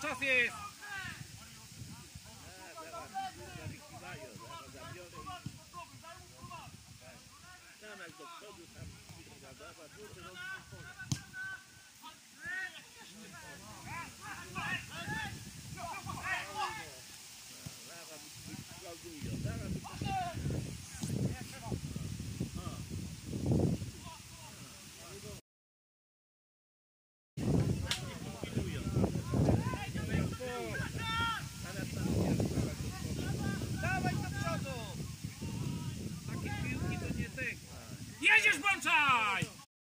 czas jest! Tam jak do przodu, tam zabawa, Dawaj do przodu! Takie piłki to nie ty. Jedziesz, Bączaj!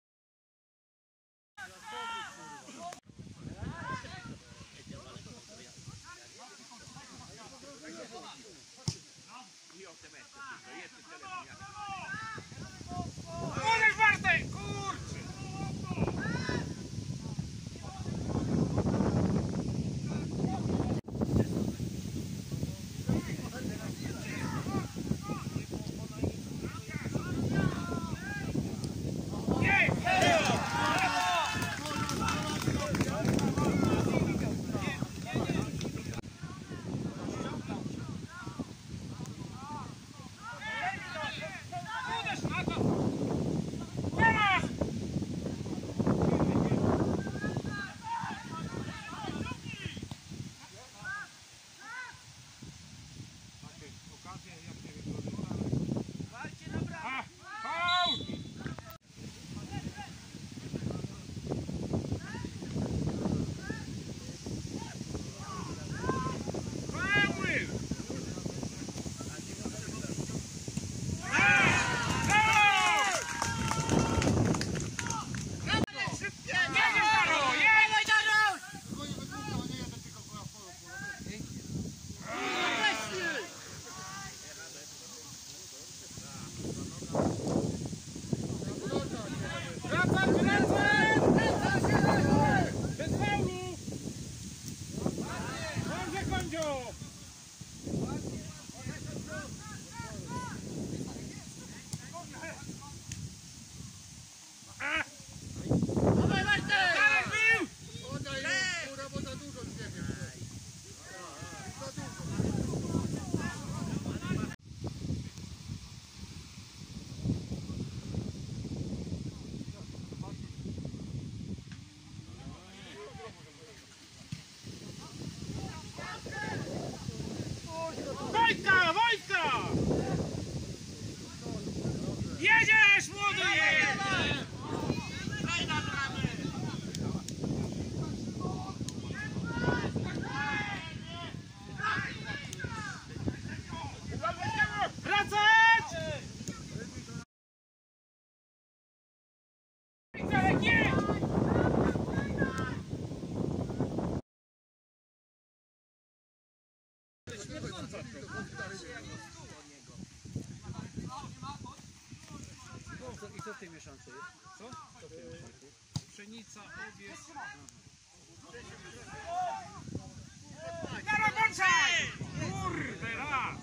Uderz, Bartek! Kurczę! Wojtka! Wojtka! Jedziesz, młody! Daj na bramę! Wracać! Nie! I co w tej mieszance jest? Co? Pszenica, owiec. Dara, Bączaj! Kurde, raz!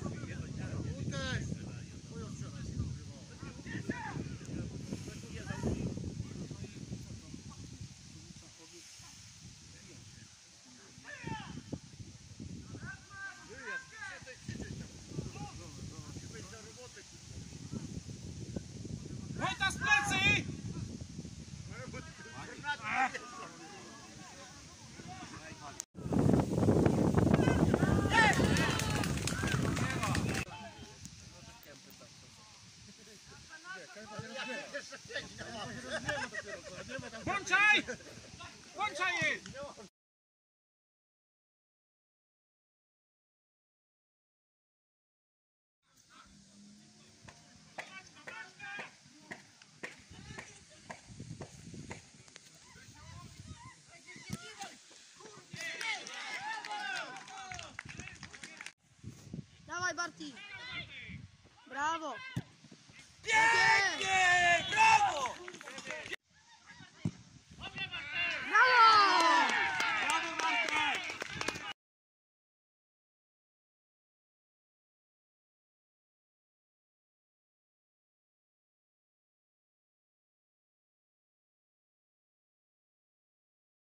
Wojta z plecy! Włączaj! Włączaj jest! Dawaj, Barti! Brawo! Pięknie!